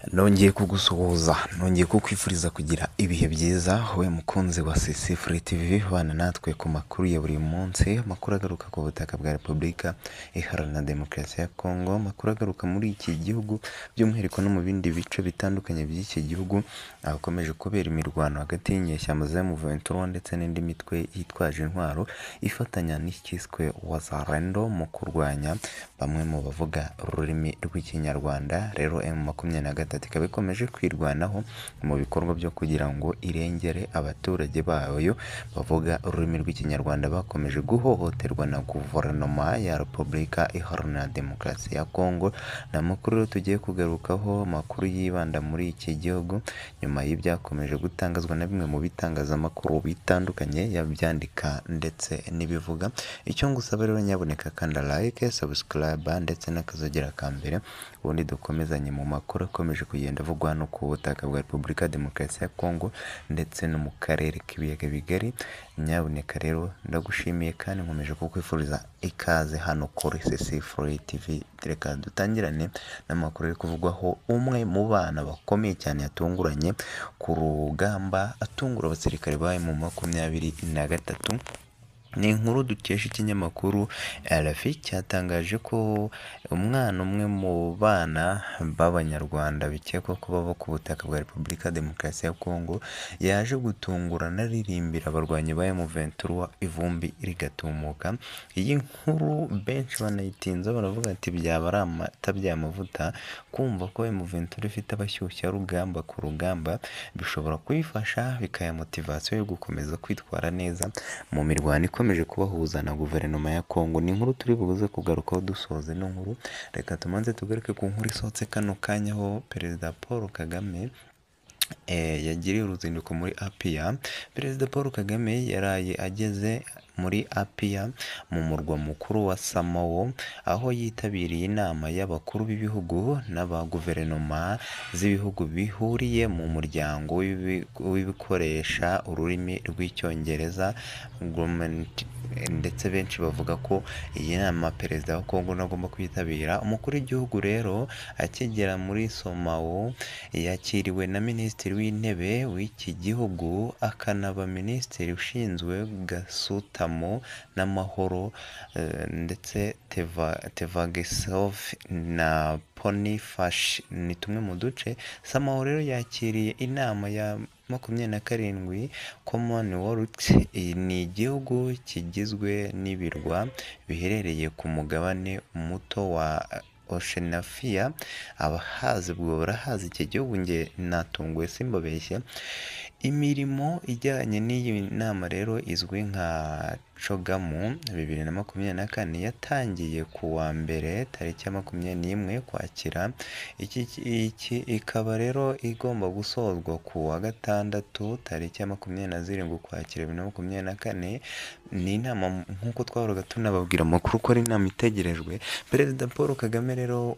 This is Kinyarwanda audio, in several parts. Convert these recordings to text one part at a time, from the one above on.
Nongeye kugusuhuza, nongeye kukwifuriza kugira ibihe byiza, we mukunzi wa CC Free TV, bana natwe ku makuru ya buri munsi, amakuru agaruka ku butaka bwa Repubulika Iharanira Demokarasi ya Kongo, amakuru agaruka muri iki gihugu, by'umwihariko no mu bindi bice bitandukanye by'iki gihugu, ahakomeje kubera imirwano hagati y'inyeshyamba za M23 ndetse n'indi mitwe yitwaje intwaro, ifatanya n'ikiswe Wazalendo mu kurwanya bamwe mu bavuga ururimi rw'ikinyarwanda. Rero M23 ikaba ikomeje kwirwanaho mu bikorwa byo kugira ngo irengere abaturage bayo bavuga ururimi rw'ikinyarwanda bakomeje guhohoterwa na guverinoma ya Repubulika Iharanira Demokarasi ya Kongo. Ni amakuru rero tugiye kugarukaho, amakuru yibanda muri iki gihugu nyuma y'ibyakomeje gutangazwa na bimwe mu bitangazamakuru bitandukanye yabyandika ndetse n'ibivuga. Icyo ngusaba rero nyaboneka kanda like, subscribe ndetse n'akazogera ka mbere, ubundi dukomezanye mu makuru akomeje kugenda avugwa hano ku butaka bwa Repubulika Demokarasi ya Kongo ndetse no mu karere k'ibiyaga bigari. Nyaboneka rero ndagushimiye kandi nkomeje kukwifuriza ikaze hano kuri CC Free TV. Reka dutangirane n'amakuru ari kuvugwaho umwe mu bana bakomeye cyane yatunguranye ku rugamba, atungura abasirikare ba M23. Ni inkuru dukesha ikinyamakuru RFI cyatangaje ko umwana umwe mu bana b'Abanyarwanda bikekwa ko baba ku butaka bwa Repubulika Demokarasi ya Kongo yaje gutungurana aririmbira abarwanyi ba M23 ivumbi rigatumuka. Iyi nkuru benshi banayitinza baravuga ati byaba ari amata by'amavuta, kumva ko M23 ifite abashyushya rugamba ku rugamba bishobora kuyifasha bikaya motivasiyo yo gukomeza kwitwara neza mu mirwano ikomeje kubahuza na guverinoma ya Kongo. Ni inkuru turi buze kugarukaho dusoze ino nkuru. Reka tumanze tugaruke ku nkuru isohotse kano kanya aho Perezida Paul Kagame yagiriye uruzinduko muri Apia. Perezida Paul Kagame yaraye ageze muri Apia mu murwa mukuru wa Samoa, aho yitabiriye inama y'abakuru b'ibihugu n'abaguverinoma z'ibihugu bihuriye mu muryango w'ibikoresha ururimi rw'icyongereza ndetse benshi bavuga ko iyi nama perezida wa Kongo agomba kwitabira. Umukuru w'igihugu rero akigera muri Samoa yakiriwe na minisitiri w'intebe w'iki gihugu akanaba minisitiri ushinzwe gasutamo n'amahoro ndetse Tevagesov na Boniface. Ni tumwe mu duce Samoa rero yakiriye inama ya 27 Commonwealth. Ni igihugu kigizwe n'ibirwa biherereye ku mugabane muto wa Oceania. Abahazi bwo barahazi iki gihugu, nge natunguwe simbabeshye. Imirimo ijyanye n'iyi nama rero izwi nka Cogamu 2024 yatangiye ku wa mbere tariki ya 21 Ukwakira. Iki ikaba rero igomba gusozwa ku wa gatandatu tariki ya 27 Ukwakira 2024. Ni inama nk'uko twahoraga tunababwira amakuru ko ari inama itegerejwe. Perezida Paul Kagame rero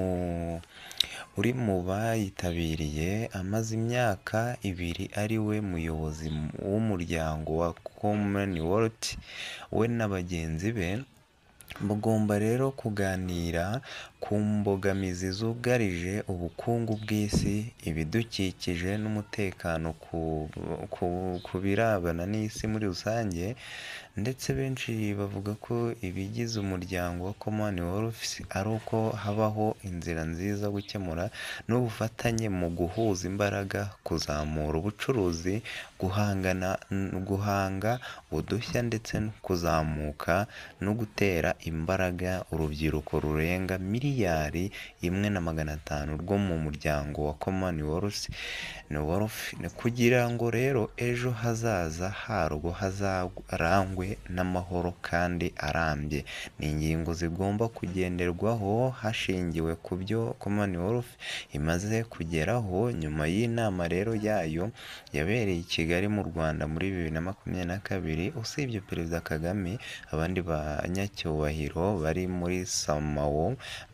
uri mu bayitabiriye, amaze imyaka 2 ari we muyobozi w'umuryango wa Commonwealth. We na bagenzi be bagomba rero kuganira ku mbogamizi zugarije ubukungu bw'isi, ibidukikije n'umutekano ku birabana n'isi muri rusange. Ndetse benshi bavuga ko ibigize umuryango wa Commonwealth ari uko habaho inzira nziza gukemura n'ubufatanye mu guhuza imbaraga, kuzamura ubucuruzi, guhanga udushya ndetse no kuzamuka no gutera imbaraga urubyiruko rurenga 1,500,000 rwo mu muryango wa Commonwealth kugira ngo rero ejo hazaza harwo hazarangwe n'amahoro kandi arambye. Ni ingingo zigomba kugenderwaho hashingiwe ku byo Commonwealth imaze kugeraho nyuma y'inama rero yayo yabereye i Kigali mu Rwanda muri 2022. Usibye Perezida Kagame, abandi banyacyubahiro bari muri Samoa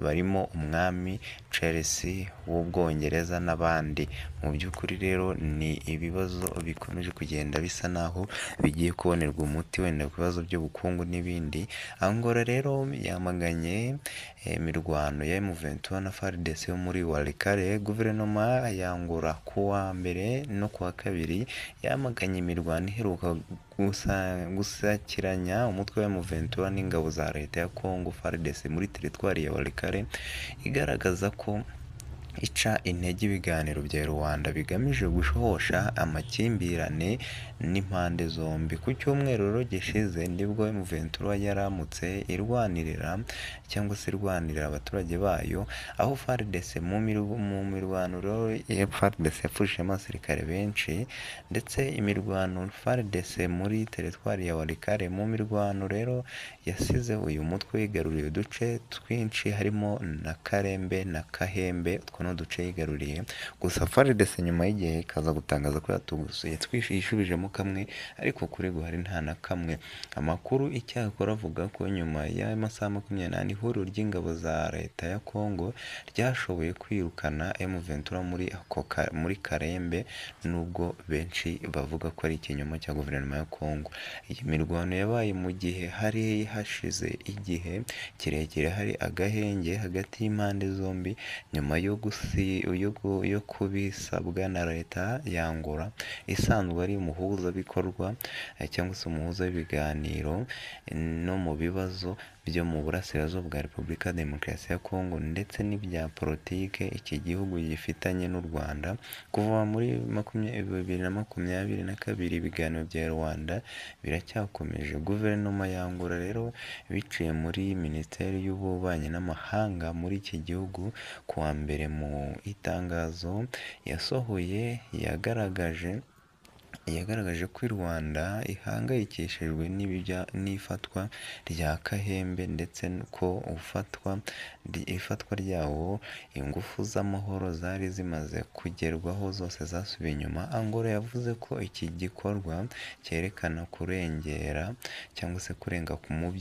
barimo umwami Charles w'Ubwongereza n'abandi. Mu by'ukuri rero ni ibibazo bikomeje kugenda bisa naho bigiye kubonerwa umuti wenda ku bibazo by'ubukungu n'ibindi. Angola rero yamaganye imirwano ya M23 na FARDC yo muri Walikale. Guverinoma ya Angola ku wa mbere no ku wa kabiri yamaganye imirwano iheruka gusakiranya umutwe wa M23 n'ingabo za leta ya Congo FARDC muri teritwari ya Walikale, igaragaza ko ica intege ibiganiro bya Rwanda bigamije gushosha amakimbirane n'impande zombi. Ku cyumweru rero gishize nibwo M23 yaramutse irwanirira cyangwa se irwanirira abaturage bayo, aho FARDC mu mirwano rero FARDC yapfushijemo abasirikare benshi, ndetse imirwano FARDC muri teritwari ya Walikale mu mirwano rero yasize uyu mutwe wigaruriye uduce twinshi harimo na Karembe na Kahembe, n'uduce yigaruriye. Gusa FARDC nyuma y'igihe ikaza gutangaza ko yishubijemo kamwe, ariko kuri guhari nta na kamwe. Amakuru icyakora avuga ko nyuma y'amasaha 28 ihuriro ry'ingabo za leta ya Congo ryashoboye kwirukana M23 muri Karembe, nubwo benshi bavuga ko ari ikinyoma cya guverinoma ya Congo. Iyi mirwano yabaye mu gihe hari hashize igihe kirekire hari agahenge hagati y'impande zombi, nyuma yo kubisabwa na leta ya Angola isanzwe ari umuhuzabikorwa cyangwa se umuhuza w'ibiganiro no mu bibazo byo mu burasirazuba bwa Repubulika ya Demokarasi ya Congo ndetse n'ibya politike iki gihugu gifitanye n'u Rwanda. Kuva muri 2022 ibiganiro bya Rwanda biracyakomeje. Guverinoma ya Angola rero biciye muri Minisiteri y'Ububanyi n'Amahanga muri iki gihugu ku wa mbere mu itangazo yasohoye yagaragaje ko u Rwanda ihangayikishijwe n'ifatwa rya Kahembe, ndetse ko ifatwa ryawo ingufu z'amahoro zari zimaze kugerwaho zose zasubiye inyuma. Angola yavuze ko iki gikorwa cyerekana kurengera cyangwa se kurenga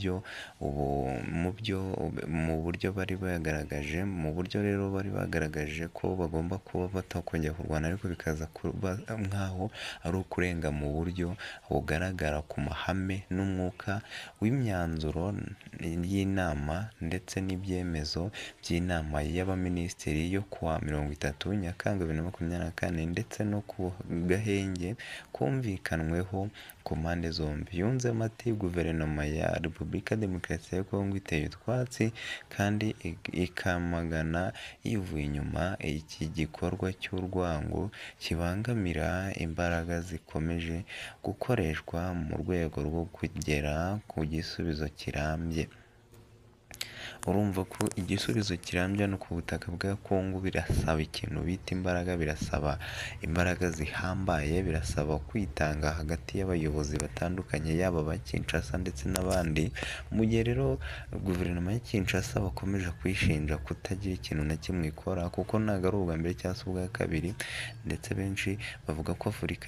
mu buryo bari bagaragaje ko bagomba kuba batakongera kurwana, ariko bikaza kuba nk'aho ari kurenga mu buryo bugaragara ku mahame n'umwuka w'imyanzuro y'inama ndetse n'ibyemezo by'inama y'abaminisitiri yo kuwa 30 Nyakanga 2024, ndetse no ku gahenge kumvikanweho ku mpande zombi. Yunzemo ati guverinoma ya Repubulika ya Demokarasi ya Congo iteye utwatsi kandi ikamagana yivuye inyuma iki gikorwa cy'urwango kibangamira imbaraga zikomeje gukoreshwa mu rwego rwo kugera ku gisubizo kirambye. Urumva ko igisubizo kirambye no ku butaka bwa Congo birasaba ikintu bita imbaraga, birasaba imbaraga zihambaye, birasaba kwitanga hagati y'abayobozi batandukanye, yaba aba Kinshasa ndetse n'abandi. Mu gihe rero guverinoma ya Kinshasa bakomeje kwishinja kutagira ikintu na kimwe ikora, kuko ntabwo ari ubwa mbere cyangwa se ubwa kabiri, ndetse benshi bavuga ko Afurika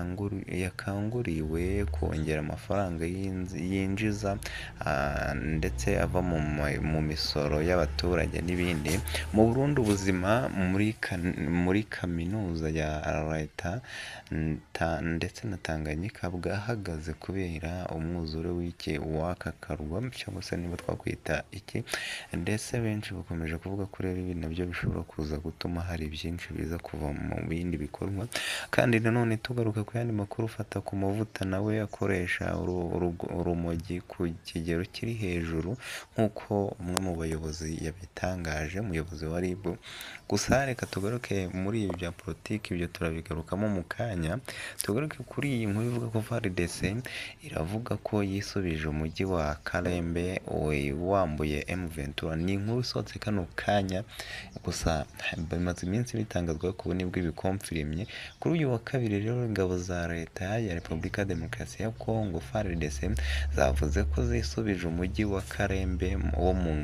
yakanguriwe kongera amafaranga yinjiza ndetse ava mu misoro y'abaturage n'ibindi. Mu Burundi ubuzima muri kaminuza ya leta ndetse na Tanganyika bwahagaze kubera umwuzure w'aka karwa cyangwa se niba twakwita iki, ndetse benshi bakomeje kuvuga ko rero ibi nabyo bishobora kuza gutuma hari byinshi biza kuva mu bindi bikorwa. Kandi nanone tugaruka ku yandi makuru, ufata ku mavuta nawe akoresha urumogi ku kigero kiri hejuru nk'uko umwe mu bayobozi yabitangaje, umuyobozi wa RIB. Gusa reka tugaruke muri ibi bya politiki, ibyo turabigarukamo mu kanya. Tugaruke kuri iyi nkuru ivuga ko FARDC iravuga ko yisubije umujyi wa Karembe wambuye M23. Ni inkuru isohotse kano kanya, gusa bimaze iminsi bitangazwa ko nibwo ibikomfirimye. Kuri uyu wa kabiri rero ingabo za leta ya Repubulika ya Demokarasi ya Congo FARDC zavuze ko zisubije umujyi wa Karembe wo mu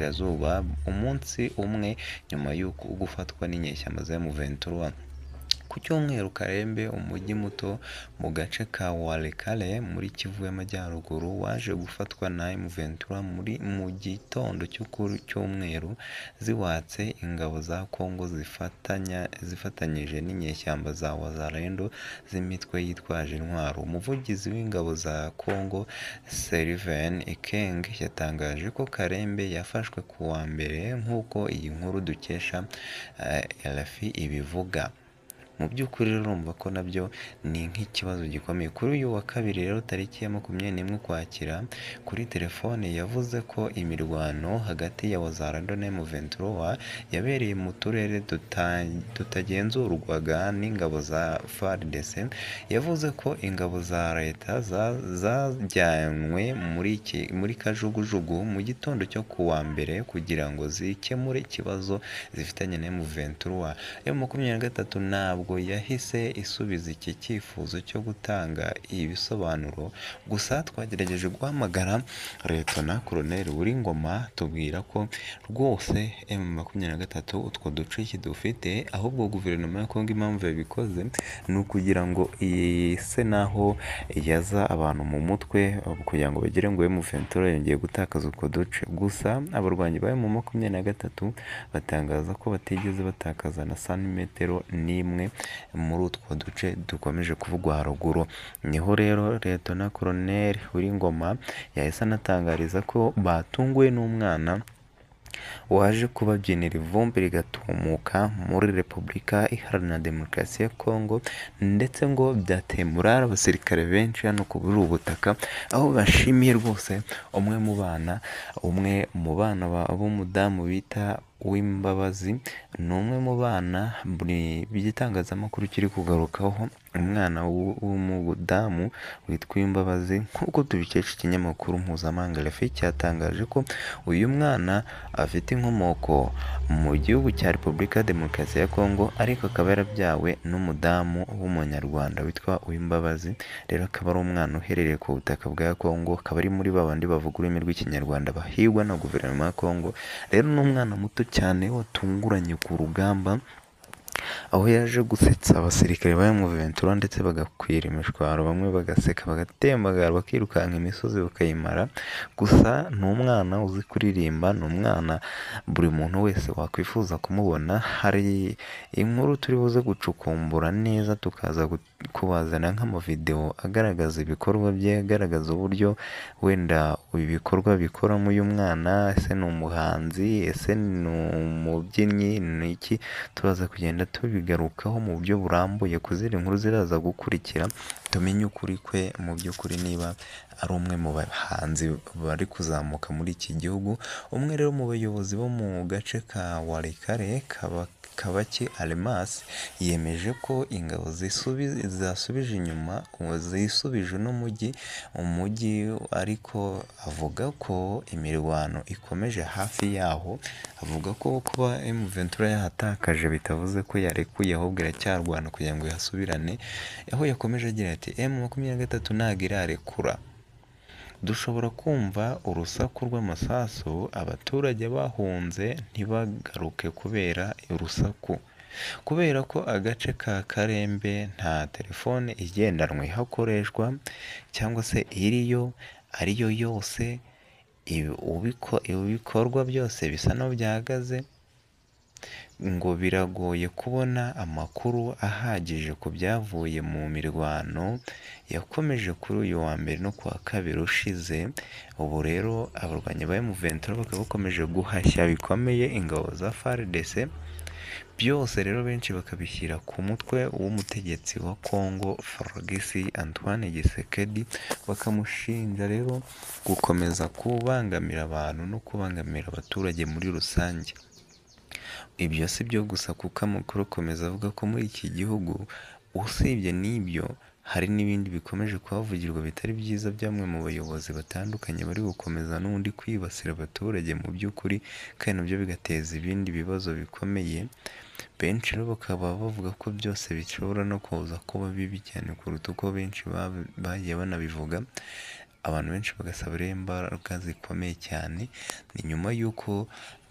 uburasirazuba umunsi umwe nyuma y'uko gufatwa n'inyeshyamba za M23. ku cyumweru Karembe umujyi muto mu gace ka Walikale muri Kivu y'Amajyaruguru waje gufatwa na M23 mu gitondo cyo ku cyumweru ziwatse ingabo za Kongo zifatanyije n'inyeshyamba za Wazalendo z'imitwe yitwaje intwaro. Umuvugizi w'ingabo za Kongo Sylvain Ekeng yatangaje ko Karembe yafashwe ku wa mbere nk'uko iyi nkuru dukesha RFI ibivuga. Mu by'ukuri urumva ko nabyo ni nk'ikibazo gikomeye. Kuri uyu wa kabiri rero tariki ya 21 Ukwakira kuri telefone yavuze ko imirwano hagati ya Wazalendo na M23 yabereye mu turere tutagenzurwaga n'ingabo za FARDC. Yavuze ko ingabo za leta zajyanwe muri Kajugujugu mu gitondo cyo ku wa mbere kugira ngo zikemure ikibazo zifitanye na M23. M23 ntabwo yahise isubiza iki cyifuzo cyo gutanga ibisobanuro, gusa twagerageje guhamagara Liyetona Koloneli Uwingoma tubwira ko rwose M23 utwo duce dufite, ahubwo guverinoma ya Kongo impamvu yabikoze ni ukugira ngo ise naho yaza abantu mu mutwe kugira ngo bagire ngo M23 yongeye gutakaza utwo duce. Gusa abarwanyi ba M23 batangaza ko batigeze batakaza na santimetero n'imwe muri utwo duce dukomeje kuvugwa haruguru. Niho rero Liyetona Koloneli Uwingoma yahise anatangariza ko batunguwe n'umwana waje kubabyinira ivumbi rigatumuka muri Repubulika Iharanira Demokarasi ya Kongo, ndetse ngo byateye morale abasirikare benshi hano ku buri ubutaka, aho bashimiye rwose umwe mu bana b'umudamu bita Uwimbabazi. Ni umwe mu bana by'igitangazamakuru kiri kugarukaho, umwana w'umudamu witwa Uwimbabazi, nk'uko tubikesha ikinyamakuru mpuzamahanga RFI cyatangaje ko uyu mwana afite inkomoko mu gihugu cya Repubulika ya Demokarasi ya Kongo, ariko akaba yarabyawe n'umudamu w'umunyarwanda witwa Uwimbabazi. Rero akaba ari umwana uherereye ku butaka bwa Kongo, akaba ari muri babandi bavuga ururimi rw'ikinyarwanda bahigwa na guverinoma ya Kongo. Rero ni umwana muto cyane watunguranye ku rugamba, aho yaje gusetsa abasirikare ba M23 ndetse bagakwira imishwaro, bamwe bagaseka bagatembagara bakirukanka imisozi bakayimara. Gusa ni umwana uzi kuririmba, ni umwana buri muntu wese wakwifuza kumubona. Hari inkuru turi buze gucukumbura neza tukaza kubazana nk'amavideo agaragaza ibikorwa bye, agaragaza uburyo wenda ibikorwa bikoramo uyu mwana. Ese ni umuhanzi, ese ni umubyinnyi, ni iki? Turaza kugenda tubigarukaho mu buryo burambuye kuzira inkuru ziraza gukurikira, tumenye ukuri kwe mu by'ukuri niba ari umwe mu bahanzi bari kuzamuka muri iki gihugu. Umwe rero mu bayobozi bo mu gace ka Walikale Kabaki Almas yemeje ko ingabo zasubije inyuma zisubije umujyi, ariko avuga ko imirwano ikomeje hafi yaho. Avuga ko kuba M23 yahatakaje bitavuze ko yarekuye, ahubwo iracyarwana kugira ngo yasubirane, aho yakomeje agira ati M23 ntabwo irarekura. Dushobora kumva urusaku rw'amasasu, abaturage bahunze ntibagaruke kubera urusaku, kubera ko agace ka Karembe nta telefone igendanwa ihakoreshwa cyangwa se ariyo yose. Ibikorwa byose bisa naho byahagaze, ngo biragoye kubona amakuru ahagije ku byavuye mu mirwano yakomeje kuri uyu wa mbere no ku wa kabiri ushize. Ubu rero abarwanyi ba M23 bakaba bakomeje guhashya bikomeye ingabo za FARDC. Byose rero benshi bakabishyira ku mutwe w'umutegetsi wa Kongo Felix Antoine Tshisekedi, bakamushinja rero gukomeza kubangamira abantu no kubangamira abaturage muri rusange. Ibyo si byo gusa, kuko amakuru akomeza avuga ko muri iki gihugu usibye n'ibyo hari n'ibindi bikomeje kuhavugirwa bitari byiza, by'amwe mu bayobozi batandukanye bari gukomeza n'ubundi kwibasira abaturage mu by'ukuri, kandi nabyo bigateza ibindi bibazo bikomeye. Benshi rero bakaba bavuga ko byose bishobora no kuza kuba bibi cyane kuruta uko benshi bagiye banabivuga. Abantu benshi bagasaba rero imbaraga zikomeye cyane, ni nyuma y'uko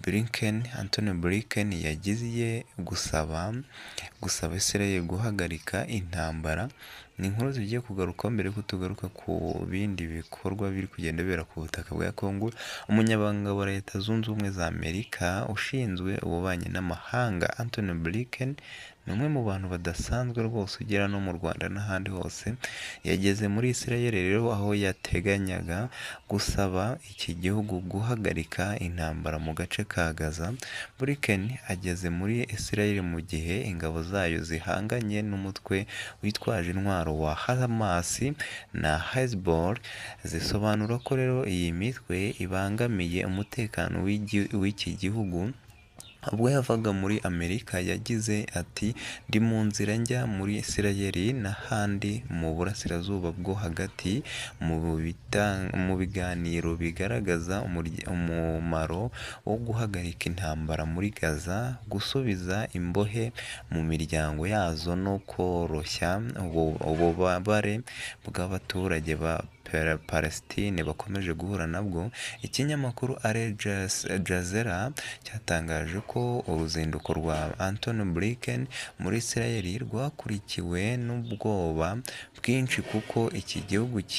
Anthony Blinken yagiye gusaba Israel guhagarika intambara. Ni inkuru tugiye kugarukaho mbere ko tugaruka ku bindi bikorwa biri kugenda bibera ku butaka bwa Congo. Umunyabanga wa Leta Zunze Ubumwe za Amerika ushinzwe ububanyi n'amahanga Anthony Blinken ni umwe mu bantu badasanzwe rwose ugera no mu Rwanda n'ahandi hose. Yageze muri Israel rero aho yateganyaga gusaba iki gihugu guhagarika intambara mu gace ka Gaza. Blinken ageze muri Israel mu gihe ingabo zayo zihanganye n'umutwe witwaje intwaro wa Hamas na Hezbollah. Zisobanura ko rero iyi mitwe ibangamiye umutekano w'iki gihugu. Ubwo yavaga muri Amerika yagize ati ndi mu nzira njya muri Israel n'ahandi mu burasirazuba bwo hagati mu biganiro bigaragaza umumaro wo guhagarika intambara muri Gaza, gusubiza imbohe mu miryango yazo no koroshya ububabare bw'abaturage ba Palestine bakomeje guhura nabwo. Ikinyamakuru Al Jazeera cyatangaje ko uruzinduko rwa Anthony Blinken muri Israel rwakurikiwe n'ubwoba bwinshi kuko iki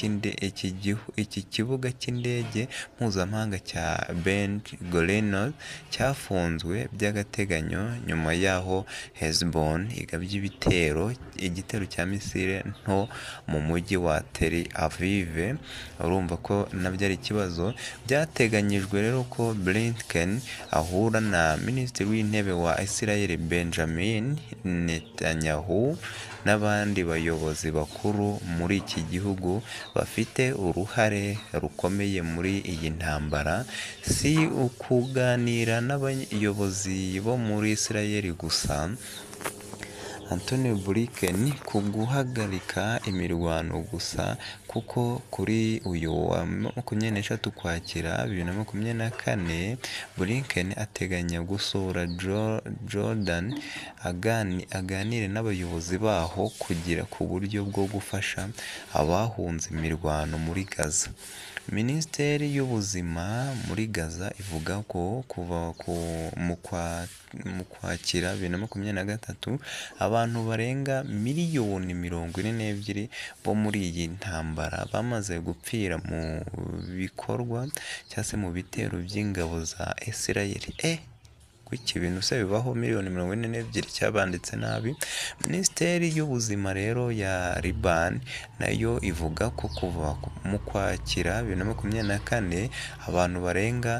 kibuga cy'indege mpuzamahanga cya Ben Gurion cyafunzwe by'agateganyo nyuma y'aho Hezbollah igabye igitero cya misile nto mu mujyi wa Tel Aviv. Urumva ko nabyo ari ikibazo. Byateganyijwe rero ko Blinken ahura na Minisitiri w'Intebe wa Israel Benjamin Netanyahu n'abandi bayobozi bakuru muri iki gihugu bafite uruhare rukomeye muri iyi ntambara. Si ukuganira n'abayobozi bo muri Israel gusa. Anthony Blinken ku guhagarika imirwano gusa kuko kuri uyu wa 23 Ukwakira 2024 Blinken ateganya gusura Jordan aganire n'abayobozi baho kugira ku buryo bwo gufasha abahunze imirwano muri Gaza. Minisiteri y'Ubuzima muri Gaza ivuga ko kuva mu Kwakira 2023 abantu barenga miliyoni 42 bo muri iyi ntambara bamaze gupfira mu bikorwa cyangwa se mu bitero by'ingabo za Israel. Kuki ibintu se bibaho miliyoni 42 cyabanditse nabi. Minisiteri y'Ubuzima rero ya Liban nayo ivuga ko kuva mu Kwakira 2024 abantu barenga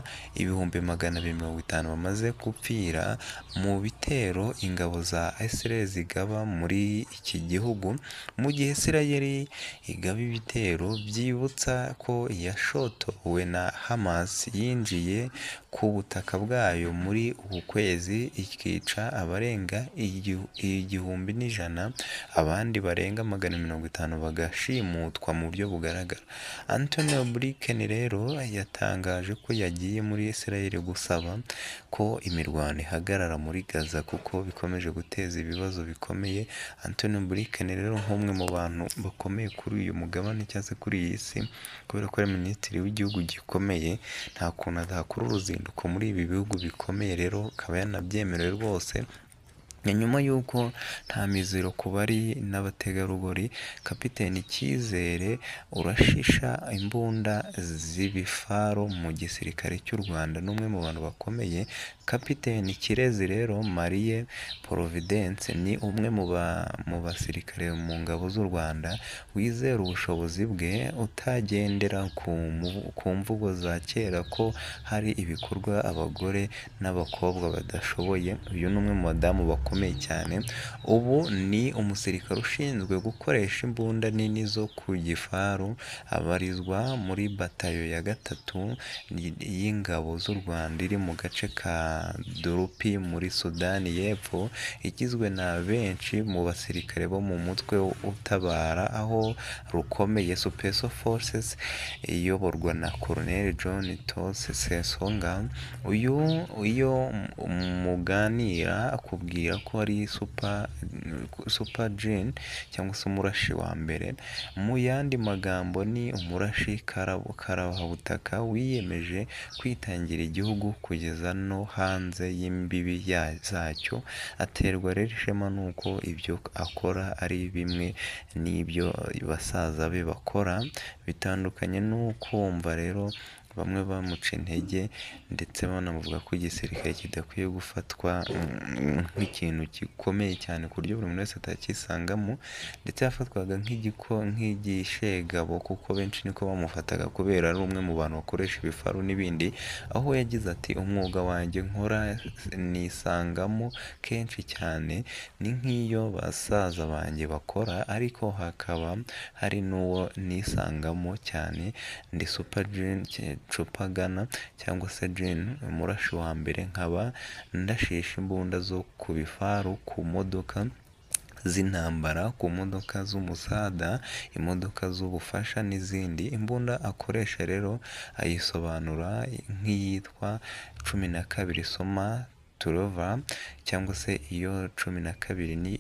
250 bamaze gupfira mu bitero ingabo za Israel zigaba muri iki gihugu, mu gihe Israel igaba ibitero byibutsa ko yashotowe na Hamas yinjiye ku butaka bwayo muri ukwezi ikica abarenga 1,100, abandi barenga 150 bagashimutwa mu buryo bugaragara. Anthony Blinken rero yatangaje ko yagiye muri Israel gusaba ko imirwano ihagarara muri Gaza kuko bikomeje guteza ibibazo bikomeye. Anthony Blinken rero nk'umwe mu bantu bakomeye kuri uyu mugabane cyangwa se kuri iyi si, kubera ko ari minisitiri w'igihugu gikomeye, nta kuntu adakora uruzinduko muri ibi bihugu bikomeye. Rero akaba yanabyemerewe rwose. Nyuma y'uko nta mizero ku bari n'abategarugori, Kapiteni Cyizere urashisha imbunda z'ibifaro mu gisirikare cy'u Rwanda n'umwe mu bantu bakomeye. Kapiteni Kirezi rero Marie Providence ni umwe mu basirikare mu ngabo z'u Rwanda wizera ubushobozi bwe, utagendera ku mvugo za kera ko hari ibikorwa abagore n'abakobwa badashoboye. Uyu ni umwe mu badamu bakomeye cyane. Ubu ni umusirikare ushinzwe gukoresha imbunda nini zo ku gifaru, abarizwa muri batayo ya 3 y'ingabo z'u Rwanda iri mu gace ka Durupi muri Sudani y'Epfo, igizwe na benshi mu basirikare bo mu mutwe utabara aho rukomeye Special Forces iyoborwa na Colonel John Tos Sesonga. Iyo muganira akubwira ko ari super gen cyangwa se umurashi wa mbere. Mu yandi magambo ni umurashi karahabutaka wiyemeje kwitangira igihugu kugeza no hanze y'imbibi zacyo. Aterwa rero ishema nuko ibyo akora ari bimwe n'ibyo basaza be bakora, bitandukanye n'ukumva rero bamwe bamuca intege ndetse banamuvuga ko igisirikare kidakwiye gufatwa nk'ikintu gikomeye cyane ku buryo buri muntu wese atakisangamo, ndetse yafatwaga nk'igishegabo kuko benshi niko bamufataga kubera ari umwe mu bantu bakoresha ibifaru n'ibindi, aho yagize ati umwuga wanjye nkora nisangamo kenshi cyane ni nk'iyo basaza banjye bakora, ariko hakaba hari n'uwo nisangamo cyane. Ndi super gen Chupagana cyangwa se gen umurashi wa mbere, nkaba ndashisha imbunda zo ku bifaru, ku modoka z'intambara, ku modoka z'umusada, imodoka z'ubufasha n'izindi. Imbunda akoresha rero ayisobanura nk'iyitwa 12 Soma Turova cyangwa se iyo 12 ni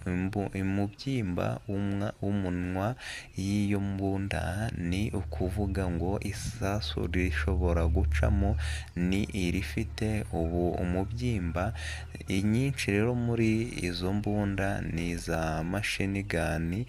umubyimba w'umunwa y'iyo mbunda, ni ukuvuga ngo isasu rishobora gucamo ni irifite umubyimba. Inyinshi rero muri izo mbunda ni za machine gun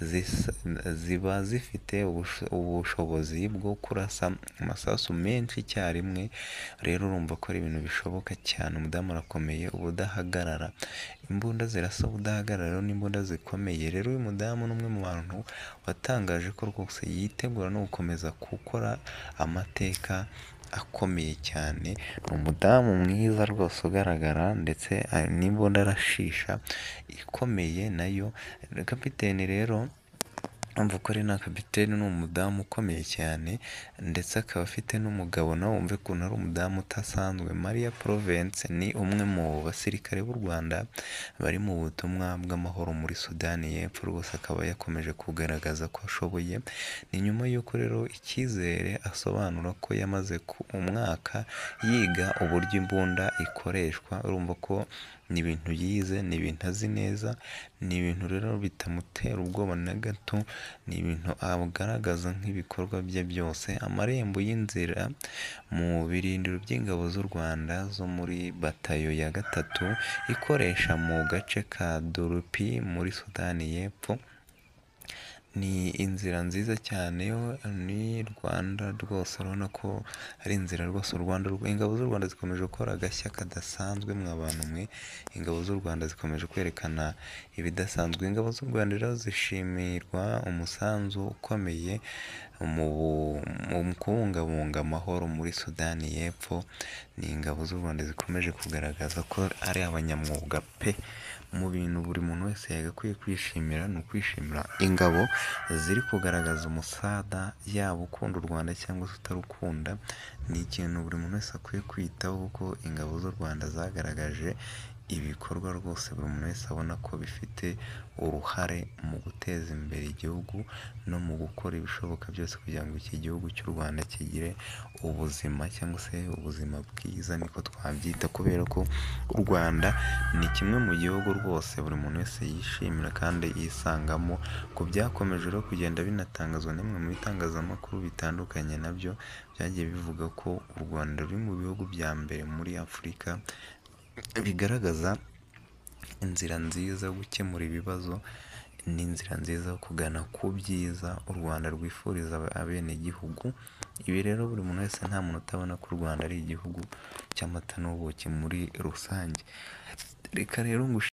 ziba zifite ubushobozi bwo kurasa amasasu menshi icyarimwe. Rero urumva ko ari ibintu bishoboka cyane. Umudamu arakomeye ubudahagarara, imbunda zirasa ubudahagarara n'imbunda zikomeye. Rero uyu mudamu ni umwe mu bantu watangaje ko rwose yitegura no gukomeza gukora amateka akomeye cyane. Ni umudamu mwiza rwose ugaragara, ndetse n'imbunda arashisha ikomeye nayo. Kapiteni rero umva ko ari na kapiteni, ni umudamu ukomeye cyane, ndetse akaba afite n'umugabo nawe wumve ukuntu ari umudamu utasanzwe. Maria Province ni umwe mu basirikare b'u Rwanda bari mu butumwa bw'amahoro muri Sudani y'Epfo, rwose akaba yakomeje kugaragaza ko ashoboye. Ni nyuma y'uko rero icyizere asobanura ko yamaze umwaka yiga uburyo imbunda ikoreshwa. Urumva ko ni ibintu yize, ni ibintu azi neza, ni ibintu rero bitamutera ubwoba na gato, ni ibintu agaragaza nk'ibikorwa bye byose. Amarembo y'inzira mu birindiro by'ingabo z'u Rwanda zo muri batayo ya 3 ikoresha mu gace ka Dorupi muri Sudani y'Epfo. Ni inzira nziza cyane yo ni Rwanda rwose, urabona ko ari inzira rwose ingabo z'u Rwanda zikomeje gukora agashya kadasanzwe. mwa bantu mwe, ingabo z'u Rwanda zikomeje kwerekana ibidasanzwe. Ingabo z'u Rwanda rero zishimirwa umusanzu ukomeye mu kubungabunga amahoro muri Sudani y'Epfo. Ni ingabo z'u Rwanda zikomeje kugaragaza ko ari abanyamwuga pe. Mu bintu buri muntu wese yagakwiye kwishimira ni ukwishimira ingabo ziri kugaragaza umusada, yaba ukunda u Rwanda cyangwa se utarukunda. Ni ikintu buri muntu wese akwiye kwitaho, kuko ingabo z'u Rwanda zagaragaje ibikorwa rwose buri muntu wese abona ko bifite uruhare mu guteza imbere igihugu no mu gukora ibishoboka byose kugira ngo iki gihugu cy'u Rwanda kigire ubuzima cyangwa se ubuzima bwiza, niko twabyita, kubera ko u Rwanda ni kimwe mu gihugu rwose buri muntu wese yishimira kandi yisangamo. Ku byakomeje rero kugenda binatangazwa n'imwe mu bitangazamakuru bitandukanye, nabyo byagiye bivuga ko u Rwanda ruri mu bihugu bya mbere muri Afurika bigaragaza inzira nziza yo gukemura ibibazo, n'inzira nziza yo kugana ku byiza u Rwanda rwifuriza abenegihugu. Ibi rero buri muntu wese, nta muntu utabona ko u Rwanda ari igihugu cy'amata n'ubuki muri rusange. Reka rero ngushimire.